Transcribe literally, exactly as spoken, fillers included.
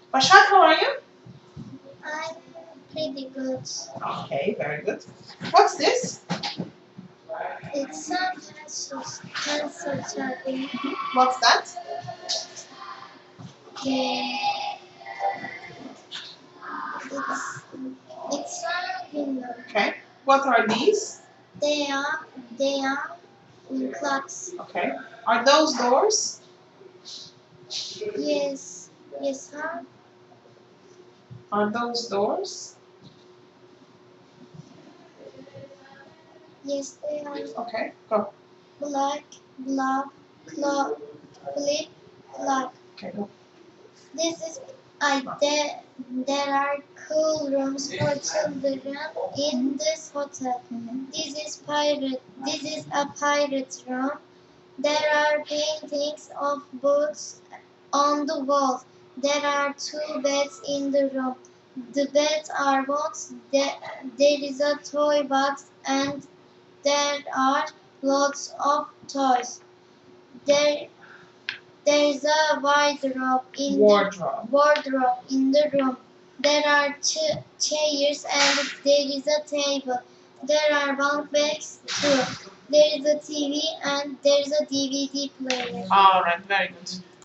Başak, how are you? I'm pretty good. Okay, very good. What's this? It's a pencil, pencil sharpening. What's that? Yeah. It's it's a window. Okay. What are these? They are they are in clocks. Okay. Are those doors? Yes, yes, sir. Are those doors? Yes, they are. Okay, go. Black, block, clock, flip, clock. Okay, go. This is I there, there are cool rooms for children in this hotel. This is pirate. This is a pirate room. There are paintings of boats on the walls. There are two beds in the room. The beds are box. There, there is a toy box and there are lots of toys. There there is a wardrobe in Wardrobe. the wardrobe in the room. There are ch- chairs and there is a table. There are bunk beds too. There is a T V and there is a D V D player. All right, very good.